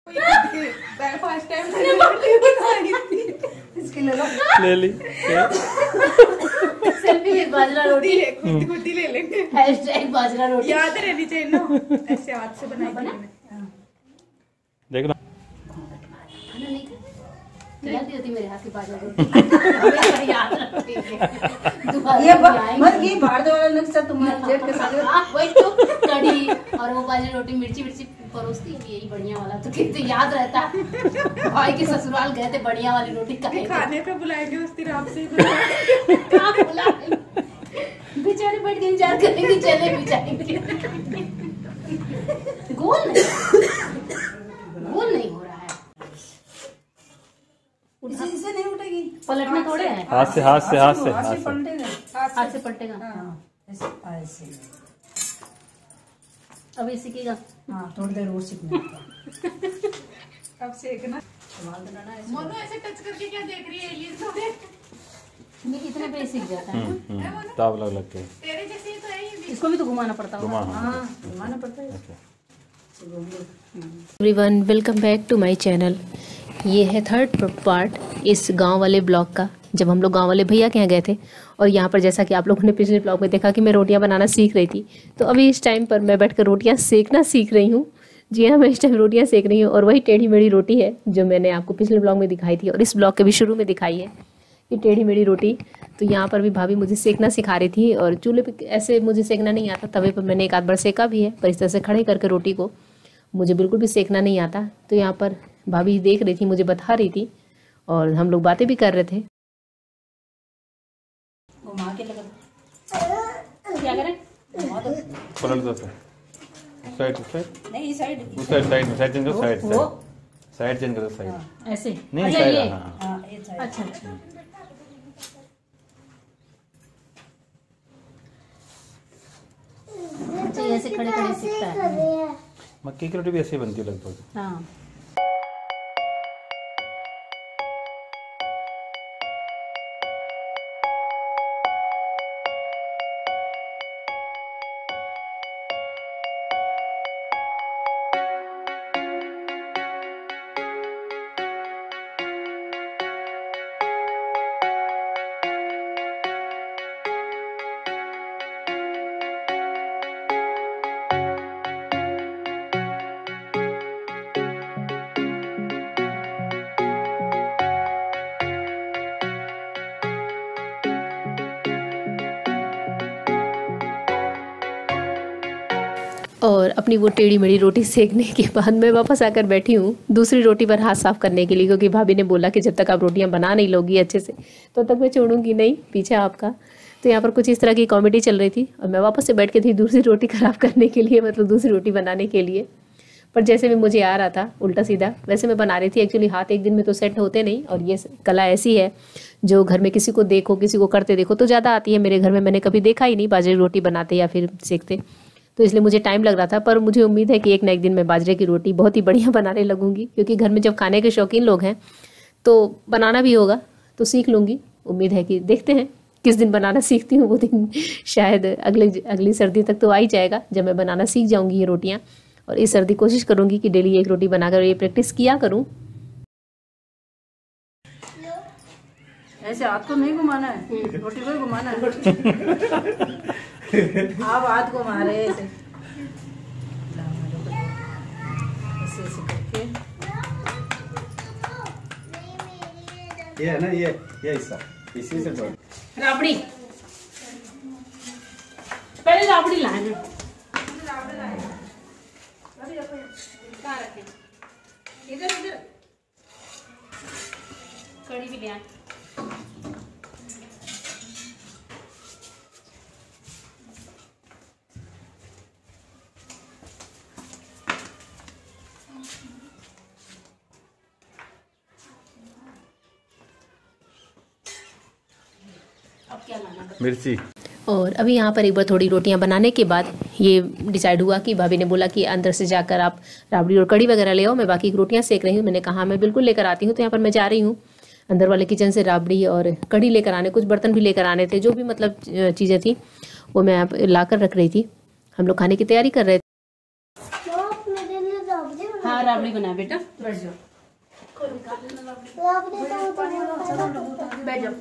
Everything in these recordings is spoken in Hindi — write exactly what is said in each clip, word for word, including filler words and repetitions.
फर्स्ट टाइम इसके ले लो, ले ली सेल्फी विद बाजरा रोटी, खुद खुद ही ले लेंगे। हैशटैग बाजरा रोटी याद रहनी चाहिए ना, ऐसे हाथ से बनाई बना। देख लो खिलाती होती मेरे हाथ की बाजरा रोटी। याद रखती है ये मत ये बाहर दो वाला नक्शा तुम्हारे जेब के साथ वही तो कढ़ी और वो बाजरा रोटी मिर्ची मिर्ची परोसती यही बढ़िया वाला तो कितने याद रहता। भाई के ससुराल गए थे बढ़िया वाली रोटी खाने पे बुलाएंगे उस दिन आपसे बेचारे बैठ के इंतजार करेंगे, चले भी जाएंगे। गोल नहीं गोल नहीं हो रहा है, इसी से नहीं उठेगी, पलटना थोड़े है। हाथ से हाथ से हाथ से हाथ से पलटेगा, हाथ से पलटेगा। हाँ ऐसे ऐसे। अब ये सीखेगा। हाँ थोड़ी देर और सीखना अब सीखना। मोनू ऐसे टच करके क्या देख रही है एलियन थोड़े? ये इतने पे सीख जाता है ना, ताव लग लग के। तेरे जैसे ही तो है ये भी। इसको भी तो घुमाना पड़ता होगा। हाँ घुमाना पड़ता है। Everyone welcome back to my channel. ये है थर्ड पार्ट इस गांव वाले ब्लॉग का, जब हम लोग गांव वाले भैया के यहाँ गए थे। और यहाँ पर जैसा कि आप लोगों ने पिछले ब्लॉग में देखा कि मैं रोटियां बनाना सीख रही थी, तो अभी इस टाइम पर मैं बैठकर रोटियां सेकना सीख रही हूँ। जी हाँ, मैं इस टाइम रोटियां सेक रही हूँ। और वही टेढ़ी मेढ़ी रोटी है जो मैंने आपको पिछले ब्लॉग में दिखाई थी और इस ब्लॉग के भी शुरू में दिखाई है, ये टेढ़ी मेढ़ी रोटी। तो यहाँ पर भी भाभी मुझे सेकना सिखा रही थी। और चूल्हे पे ऐसे मुझे सेकना नहीं आता, तवे पर मैंने एक आध बार सेका भी है, पर इस तरह से खड़े करके रोटी को मुझे बिल्कुल भी सेकना नहीं आता। तो यहाँ पर भाभी देख रही थी, मुझे बता रही थी और हम लोग बातें भी कर रहे थे। घुमा के लगा क्या करें, पलट दो साइड साइड, नहीं साइड उस साइड साइड साइड चेंज करो, साइड साइड साइड चेंज करो, साइड ऐसे नहीं अच्छा, साइड। ये हाँ हाँ ये साइड। अच्छा अच्छा अच्छा, ये ऐसे खड़े खड़े सीखता है। मक्की की रोटी भी ऐसे बनती है लगभग। हाँ और अपनी वो टेढ़ी मेढ़ी रोटी सेकने के बाद मैं वापस आकर बैठी हूँ दूसरी रोटी पर हाथ साफ करने के लिए, क्योंकि भाभी ने बोला कि जब तक आप रोटियां बना नहीं लोगी अच्छे से तो तब तक मैं छोड़ूंगी नहीं पीछे आपका। तो यहाँ पर कुछ इस तरह की कॉमेडी चल रही थी और मैं वापस से बैठ के थी दूसरी रोटी खराब करने के लिए, मतलब दूसरी रोटी बनाने के लिए। पर जैसे भी मुझे आ रहा था उल्टा सीधा वैसे मैं बना रही थी। एक्चुअली हाथ एक दिन में तो सेट होते नहीं, और ये कला ऐसी है जो घर में किसी को देखो किसी को करते देखो तो ज़्यादा आती है। मेरे घर में मैंने कभी देखा ही नहीं बाजरे की रोटी बनाते या फिर सेकते, तो इसलिए मुझे टाइम लग रहा था। पर मुझे उम्मीद है कि एक ना एक दिन मैं बाजरे की रोटी बहुत ही बढ़िया बनाने लगूंगी, क्योंकि घर में जब खाने के शौकीन लोग हैं तो बनाना भी होगा, तो सीख लूँगी। उम्मीद है कि देखते हैं किस दिन बनाना सीखती हूँ, वो दिन शायद अगले अगली सर्दी तक तो आ ही जाएगा जब मैं बनाना सीख जाऊँगी ये रोटियाँ। और इस सर्दी कोशिश करूँगी कि डेली एक रोटी बनाकर ये प्रैक्टिस किया करूँ। ऐसे हाथ को नहीं घुमाना है, रोटी को ही घुमाना है। आप हाथ घुमा रहे हैं ऐसे ऐसे ऐसे करके। ये है ना, ये ये हिस्सा इसी से जोड़। राबड़ी पहले राबड़ी लाए हैं। कहाँ रखे? इधर इधर कड़ी भी ले आए। अब क्या लाना? मिर्ची। और अभी यहाँ पर एक बार थोड़ी रोटियाँ बनाने के बाद ये डिसाइड हुआ कि भाभी ने बोला कि अंदर से जाकर आप राबड़ी और कड़ी वगैरह ले आओ, मैं बाकी की रोटियाँ सेक रही हूँ। मैंने कहा मैं बिल्कुल लेकर आती हूँ। तो यहाँ पर मैं जा रही हूँ अंदर वाले किचन से राबड़ी और कड़ी लेकर आने, कुछ बर्तन भी लेकर आने थे, जो भी मतलब चीज़ें थी वो मैं ला कर रख रही थी। हम लोग खाने की तैयारी कर रहे थे। हाँ हाँ राबड़ी बना बेटा, बैठ जाओ बैठ जाओ।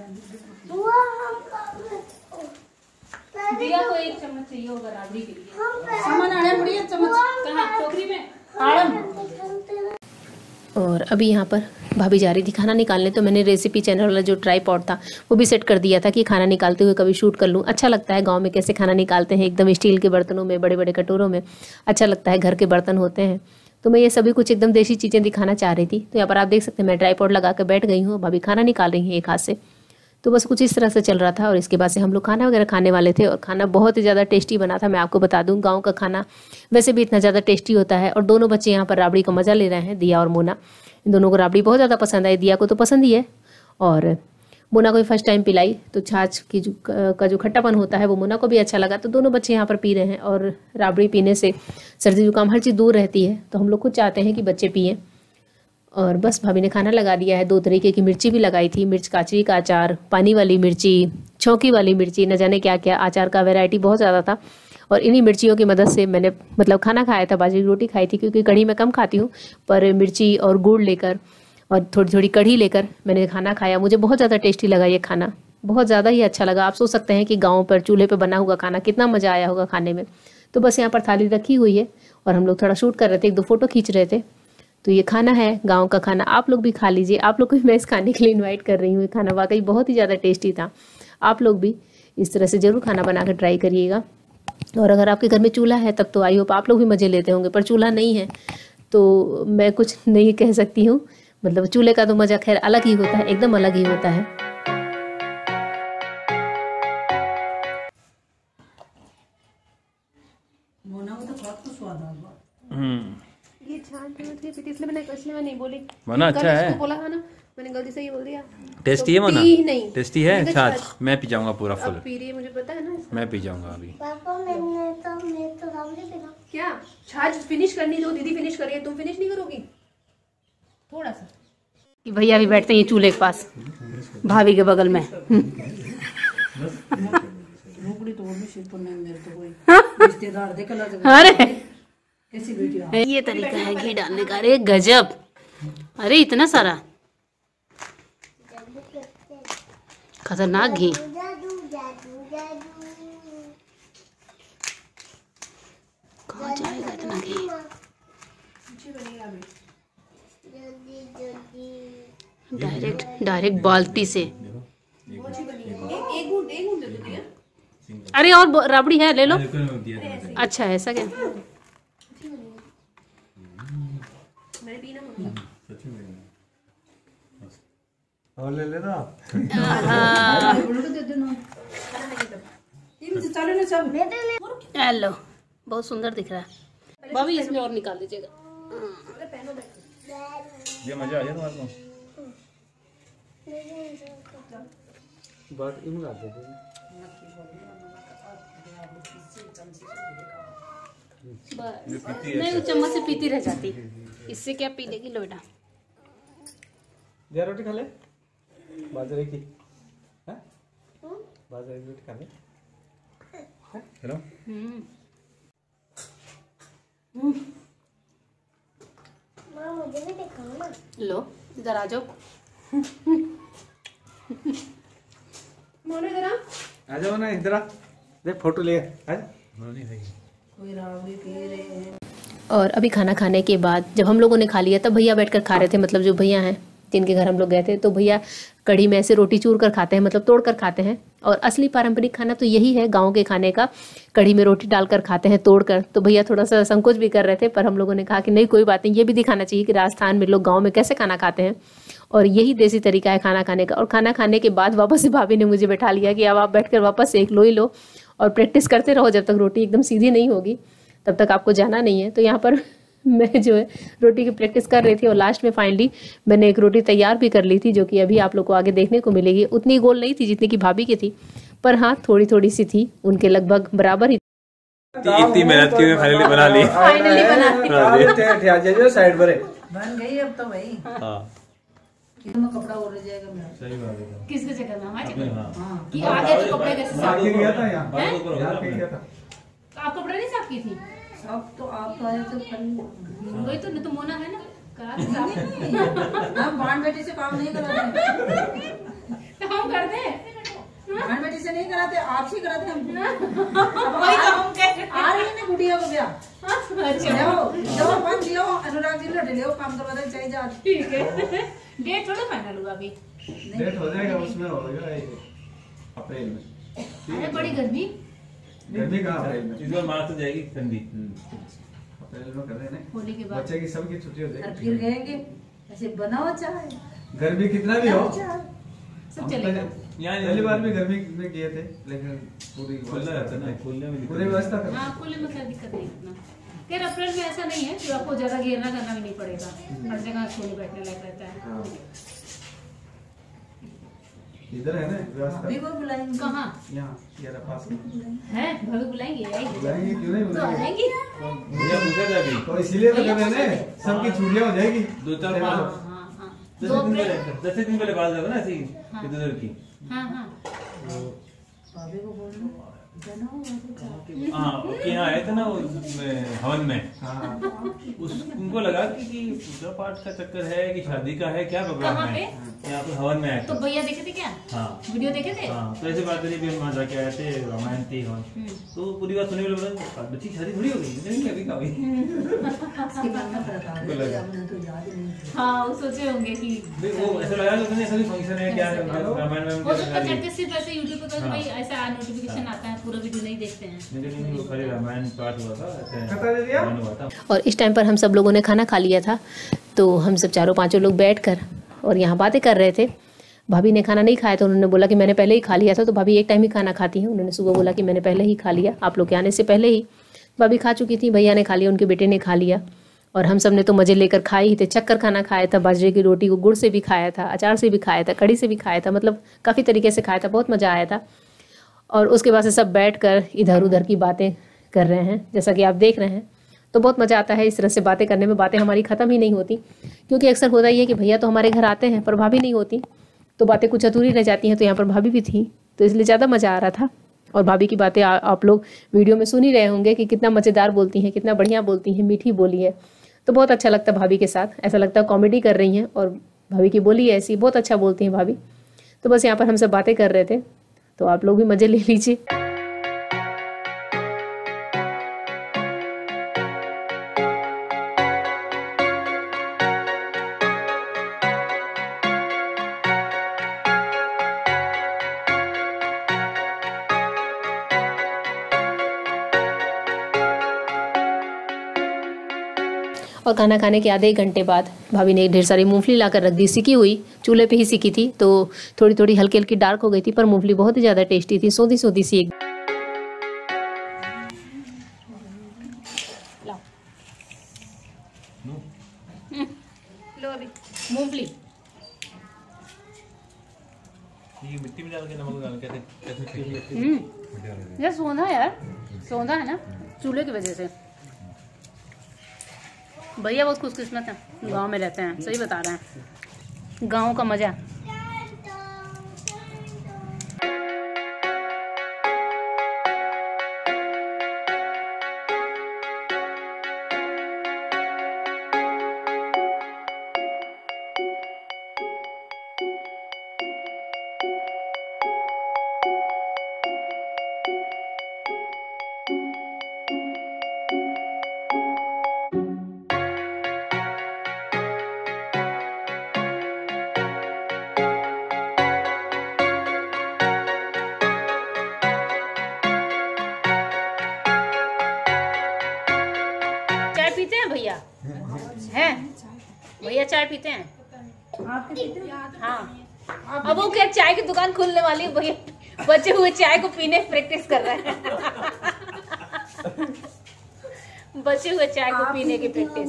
दिया को एक चम्मच चाहिए होगा राबड़ी के लिए। सामान आड़म बढ़िया चम्मच कहाँ टोकरी में आड़म। और अभी यहाँ पर भाभी जा रही थी खाना निकालने, तो मैंने रेसिपी चैनल वाला जो ट्राईपॉड था वो भी सेट कर दिया था कि खाना निकालते हुए कभी शूट कर लूँ। अच्छा लगता है गांव में कैसे खाना निकालते हैं, एकदम स्टील के बर्तनों में, बड़े बड़े कटोरों में, अच्छा लगता है, घर के बर्तन होते हैं। तो मैं ये सभी कुछ एकदम देसी चीज़ें दिखाना चाह रही थी। तो यहाँ पर आप देख सकते हैं मैं ट्राईपॉड लगा कर बैठ गई हूँ, भाभी खाना निकाल रही हैं एक हाथ से। तो बस कुछ इस तरह से चल रहा था। और इसके बाद से हम लोग खाना वगैरह खाने वाले थे और खाना बहुत ही ज़्यादा टेस्टी बना था। मैं आपको बता दूं गांव का खाना वैसे भी इतना ज़्यादा टेस्टी होता है। और दोनों बच्चे यहाँ पर राबड़ी का मज़ा ले रहे हैं, दिया और मोना। इन दोनों को राबड़ी बहुत ज़्यादा पसंद आई, दिया को तो पसंद ही है और मोना को भी फर्स्ट टाइम पिलाई तो छाछ की जो का जो खट्टापन होता है वो मोना को भी अच्छा लगा। तो दोनों बच्चे यहाँ पर पी रहे हैं और राबड़ी पीने से सर्दी जुकाम हर चीज़ दूर रहती है, तो हम लोग खुद चाहते हैं कि बच्चे पिएँ। और बस भाभी ने खाना लगा दिया है। दो तरीके की मिर्ची भी लगाई थी, मिर्च काचरी का अचार, पानी वाली मिर्ची, छौंकी वाली मिर्ची, न जाने क्या क्या अचार का वैरायटी बहुत ज़्यादा था। और इन्हीं मिर्चियों की मदद से मैंने मतलब खाना खाया था, बाजरे की रोटी खाई थी, क्योंकि कढ़ी मैं कम खाती हूँ, पर मिर्ची और गुड़ लेकर और थोड़ी थोड़ी कढ़ी लेकर मैंने खाना खाया। मुझे बहुत ज़्यादा टेस्टी लगा ये खाना, बहुत ज़्यादा ही अच्छा लगा। आप सोच सकते हैं कि गाँव पर चूल्हे पर बना हुआ खाना कितना मज़ा आया होगा खाने में। तो बस यहाँ पर थाली रखी हुई है और हम लोग थोड़ा शूट कर रहे थे, एक दो फोटो खींच रहे थे। तो ये खाना है गांव का खाना, आप लोग भी खा लीजिए। आप लोग को भी मैं इस खाने के लिए इनवाइट कर रही हूँ। ये खाना वाकई बहुत ही ज़्यादा टेस्टी था। आप लोग भी इस तरह से ज़रूर खाना बना कर ट्राई करिएगा। और अगर आपके घर में चूल्हा है तब तो आई होप आप लोग भी मज़े लेते होंगे, पर चूल्हा नहीं है तो मैं कुछ नहीं कह सकती हूँ। मतलब चूल्हे का तो मज़ा खैर अलग ही होता है, एकदम अलग ही होता है। ये छाछ इसलिए मैंने इसलिए मैं नहीं बोली। मोना अच्छा है, बोला था ना मैंने, गलती से ये बोल दिया। टेस्टी है मोना, नहीं टेस्टी है छाछ। मैं पी जाऊंगा पूरा फुल, पी रही है मुझे पता है ना। मैं पी जाऊंगा अभी। पापा मैंने तो मैं तो राबड़ी पीना। क्या छाछ फिनिश करनी दो, दीदी फिनिश करिए, तुम फिनिश नहीं करोगी थोड़ा सा। कि भैया भी बैठते हैं चूल्हे के पास भाभी के बगल में। अरे ये तरीका है घी डालने का। अरे गजब, अरे इतना सारा खतरनाक घी। जादू जादू जादू कहाँ जाएगा इतना घी? जल्दी जल्दी डायरेक्ट डायरेक्ट बाल्टी से। एक गुड एक गुड दे दो दिया। अरे और राबड़ी है, ले लो। अच्छा है ऐसा क्या? मैंने पीना होगा और ले लेना। हेलो, बहुत सुंदर दिख रहा है भाभी, इसमें और निकाल दीजिएगा। ये मजा आ गया तुम्हारे को? बात इन लाते थे नहीं, वो चम्मच से पीती रह जाती, इससे क्या पी लेगी। लो बेटा, जरा रोटी खा ले बाजरे की, हैं? बाजरे की रोटी खा ले। हेलो, माँ मुझे भी दिखाओ ना। लो इधर आ जाओ। मोनू इधर आ। आ जाओ ना इधर आ, देख फोटो ले आ। कोई राबड़ी पी रहे हैं। और अभी खाना खाने के बाद जब हम लोगों ने खा लिया तब भैया बैठकर खा रहे थे। मतलब जो भैया हैं जिनके घर हम लोग गए थे, तो भैया कढ़ी में ऐसे रोटी चूर कर खाते हैं, मतलब तोड़ कर खाते हैं। और असली पारंपरिक खाना तो यही है गांव के खाने का, कढ़ी में रोटी डालकर खाते हैं तोड़ कर। तो भैया थोड़ा सा संकोच भी कर रहे थे, पर हम लोगों ने कहा कि नहीं कोई बात नहीं, ये भी दिखाना चाहिए कि राजस्थान में लोग गाँव में कैसे खाना खाते हैं, और यही देसी तरीका है खाना खाने का। और खाना खाने के बाद वापस से भाभी ने मुझे बैठा लिया कि अब आप बैठ कर वापस एक लो ही लो और प्रैक्टिस करते रहो, जब तक रोटी एकदम सीधी नहीं होगी तब तक आपको जाना नहीं है। तो यहाँ पर मैं जो है रोटी की प्रैक्टिस कर रही थी और लास्ट में फाइनली मैंने एक रोटी तैयार भी कर ली थी, जो कि अभी आप लोग को आगे देखने को मिलेगी। उतनी गोल नहीं थी जितनी की भाभी की थी, पर हाँ थोड़ी थोड़ी सी थी, उनके लगभग बराबर ही। इतनी मेहनत की फाइनली बना ली, फाइनली बना ली, साइड पर बन गई अब तो भाई। हाँ कपड़ा उड़ जाएगा मेरा। सही बात है। किसके जगह में हमारे जगह? हाँ कि आगे तो कपड़े कैसे साफ गया था हैं? यहाँ गया था। आप कपड़े नहीं साफ की थी? अब तो आप आए तो कल वही तो नहीं तो मोना है ना करा दे हम बाण बेटी से काम नहीं कराते। तो हम कर दे बाण बेटी से नहीं कराते, आपसे कराते हम। वही तो हम कह रहे आ रही है ना गुड़िया को ब्याह। हैं। अच्छा लो लो पंच लो अनुराग जी लो ले काम करवा दे चाहिए जा। ठीक है डेट थोड़ा फाइनल हुआ अभी। डेट हो जाएगा, उसमें होगा अप्रैल में। अरे बड़ी गर्मी गर्मी कहाँ अप्रैल में? इस बार मार्च में जाएगी ठंडी। अप्रैल में कर रहे हैं होली के बाद बच्चे की सबकी छुट्टी हो फिर जाएगी। गएंगे ऐसे बनाओ चाहे गर्मी कितना भी हो, सब हम चलेगा। पहले- पहली बार भी गर्मी में किए थे, लेकिन पूरी खुला रहता है ना, खुलने में पूरी व्यवस्था कर हाँ खुले में क्या दिक्कत नहीं इतना। खैर अप्रैल में ऐसा नहीं है कि आपको ज्यादा घेरना करना भी नहीं पड़ेगा, हर जगह सोने बैठने लायक रहता है। हाँ। इधर है ना व्यवस्था, अभी को बुलाएंगे कहाँ यहाँ ये पास में है भाभी बुलाएंगे आएंगे बुलाएंगे, क्यों नहीं तो बुलाएंगे? आएंगे। भैया पूछा था अभी तो इसीलिए तो कर रहे हैं ना, सबकी छुट्टियां हो जाएगी। दो चार हाँ पाँच हाँ हाँ दस दो दिन अप्रैल पहले दस दिन पहले बात होगा ना ऐसी हाँ। इधर उधर की। हाँ हाँ भाभी को बोलना बनाओ हाँ कि यहाँ आए थे ना वो में, हवन में। हाँ उस उनको लगा कि, कि पूजा पाठ का चक्कर है कि शादी का है, क्या प्रोग्राम कहाँ है। पे? यहाँ पे हवन में आए तो थे। भैया देखे थे क्या हाँ वीडियो देखे थे? हाँ तो ऐसे बात करी भी हम वहाँ जाके आए थे, रामायण थी हवन। हम्म। तो पूरी बात सुनने के लिए बोला बच्ची की शादी थोड़ी हो गई, नहीं अभी कहाँ हुई। इसके बाद में बता उनको लगा। हमने तो याद ही नहीं किया। हाँ वो सोचे होंगे कि भाई वो ऐसा लगा कि उसने सभी फंक्शन है क्या है, रामायण में हो सकता है क्या चढ़ के सिर्फ ऐसे यूट्यूब पे कभी हाँ। भाई ऐसा नोटिफिकेशन आता है, पूरा वीडियो नहीं देखते हैं। नहीं नहीं वो खाली रामायण पाठ हुआ था, ऐसे खत्ता दे दिया? रामायण हुआ था। और इस टाइम पर हम सब लोगों ने खाना खा लिया था, तो हम सब चारों पांचों लोग बैठकर और यहाँ बातें कर रहे थे। भाभी ने खाना नहीं खाया तो उन्होंने बोला कि मैंने पहले ही खा लिया था, तो भाभी एक टाइम ही खाना खाती हैं। उन्होंने सुबह बोला कि मैंने पहले ही खा लिया, आप लोग के आने से पहले ही भाभी खा चुकी थी, भैया ने खा लिया, उनके बेटे ने खा लिया, और हम सब ने तो मज़े लेकर खाए ही थे। चक्कर खाना खाया था, बाजरे की रोटी को गुड़ से भी खाया था, अचार से भी खाया था, कड़ी से भी खाया था, मतलब काफ़ी तरीके से खाया था, बहुत मज़ा आया था। और उसके बाद से सब बैठ कर इधर उधर की बातें कर रहे हैं, जैसा कि आप देख रहे हैं। तो बहुत मज़ा आता है इस तरह से बातें करने में, बातें हमारी ख़त्म ही नहीं होती, क्योंकि अक्सर होता ही है कि भैया तो हमारे घर आते हैं पर भाभी नहीं होती, तो बातें कुछ अधूरी रह जाती हैं। तो यहाँ पर भाभी भी थी, तो इसलिए ज़्यादा मज़ा आ रहा था। और भाभी की बातें आ, आप लोग वीडियो में सुन ही रहे होंगे कि कितना मज़ेदार बोलती हैं, कितना बढ़िया बोलती हैं, मीठी बोली है। तो बहुत अच्छा लगता है भाभी के साथ, ऐसा लगता है कॉमेडी कर रही हैं, और भाभी की बोली ऐसी बहुत अच्छा बोलती हैं भाभी। तो बस यहाँ पर हम सब बातें कर रहे थे, तो आप लोग भी मज़े ले लीजिए। और खाना खाने के आधे एक घंटे बाद भाभी ने ढेर सारी मूंगफली लाकर रख दी, सिकी हुई, चूल्हे पे ही सिकी थी, तो थोड़ी थोड़ी हल्की हल्की डार्क हो गई थी, पर मूंगफली बहुत ही ज़्यादा टेस्टी थी, सोधी सोधी सी एक। लो अभी मूंगफली ये मिट्टी में डाल के नमक डाल के कैसे कैसे हम्म ये सौंधा है यार, सौंधा है ना चूल्हे की वजह से। भैया बहुत खुशकिस्मत है, गांव में रहते हैं, सही बता रहे हैं, गांव का मजा। चाय पीते हैं भैया? हैं भैया चाय पीते हैं? हाँ। अब वो क्या चाय की दुकान खुलने वाली है भैया, बचे हुए चाय को पीने की प्रैक्टिस कर रहे हैं। बचे हुए चाय को पीने की प्रैक्टिस।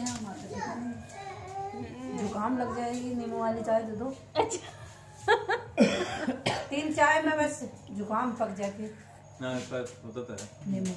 जुकाम लग जाएगी, नींबू वाली चाय दे दो। अच्छा तीन चाय में बस जुकाम पक जाके ना पर होता तो है। नींबू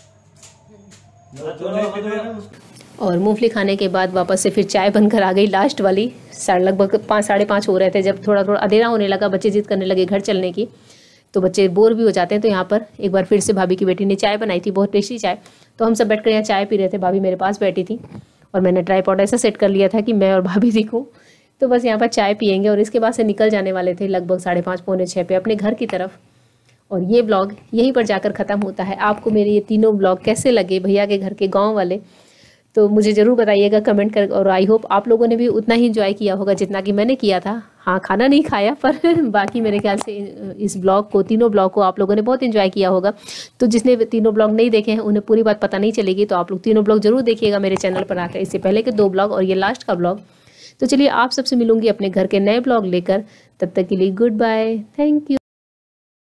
और मूंगफली खाने के बाद वापस से फिर चाय बनकर आ गई, लास्ट वाली। साढ़े लगभग पाँच साढ़े पाँच हो रहे थे जब थोड़ा थोड़ा अंधेरा होने लगा, बच्चे जिद करने लगे घर चलने की तो बच्चे बोर भी हो जाते हैं। तो यहाँ पर एक बार फिर से भाभी की बेटी ने चाय बनाई थी, बहुत टेस्टी चाय। तो हम सब बैठकर यहाँ चाय पी रहे थे, भाभी मेरे पास बैठी थी और मैंने ट्राइपॉड ऐसा सेट कर लिया था कि मैं और भाभी दिखूं। तो बस यहाँ पर चाय पियेंगे और इसके बाद से निकल जाने वाले थे लगभग साढ़े पाँच पौने छः पे अपने घर की तरफ। और ये ब्लॉग यहीं पर जाकर ख़त्म होता है। आपको मेरे ये तीनों ब्लॉग कैसे लगे, भैया के घर के गाँव वाले, तो मुझे ज़रूर बताइएगा कमेंट कर। और आई होप आप लोगों ने भी उतना ही इंजॉय किया होगा जितना कि मैंने किया था। हाँ, खाना नहीं खाया पर बाकी मेरे ख्याल से इस ब्लॉग को, तीनों ब्लॉग को आप लोगों ने बहुत इंजॉय किया होगा। तो जिसने तीनों ब्लॉग नहीं देखे हैं उन्हें पूरी बात पता नहीं चलेगी, तो आप लोग तीनों ब्लॉग जरूर देखिएगा मेरे चैनल पर आकर, इससे पहले के दो ब्लॉग और ये लास्ट का ब्लॉग। तो चलिए आप सबसे मिलूंगी अपने घर के नए ब्लॉग लेकर, तब तक के लिए गुड बाय, थैंक यू।